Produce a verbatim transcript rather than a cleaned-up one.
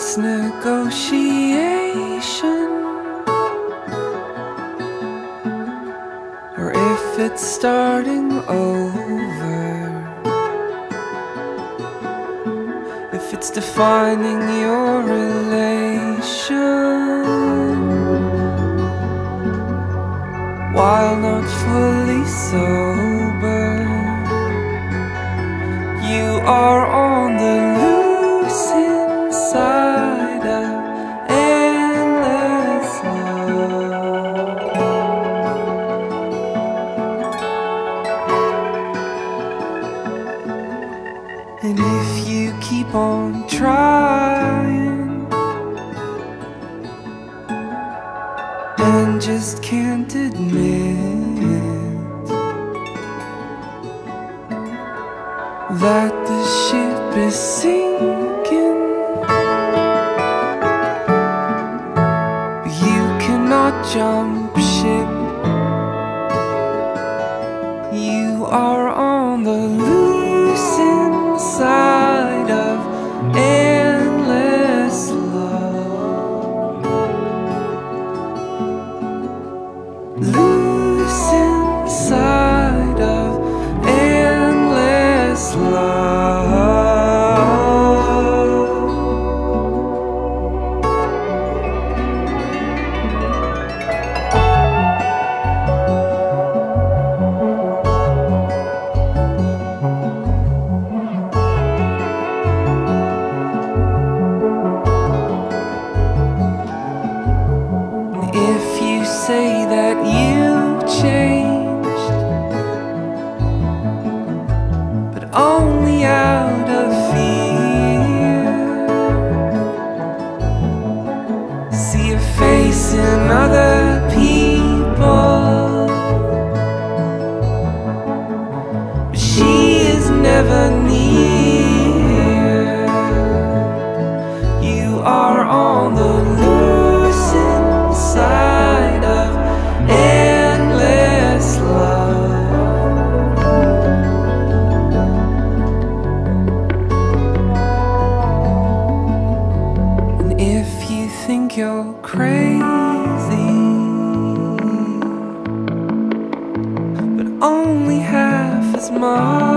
this negotiation, or if it's starting over, if it's defining your relation while not fully sober. You are on the loose inside of endless love. And if you keep on trying and just can't admit that the ship is sinking, you cannot jump ship. You are on the loose inside of endless love. Loose inside of endless love. If you say that you've changed, but only out of fear, see a face in other people, but she is never near. You are on the loose inside of endless love. And if you think you're crazy, but only half as much,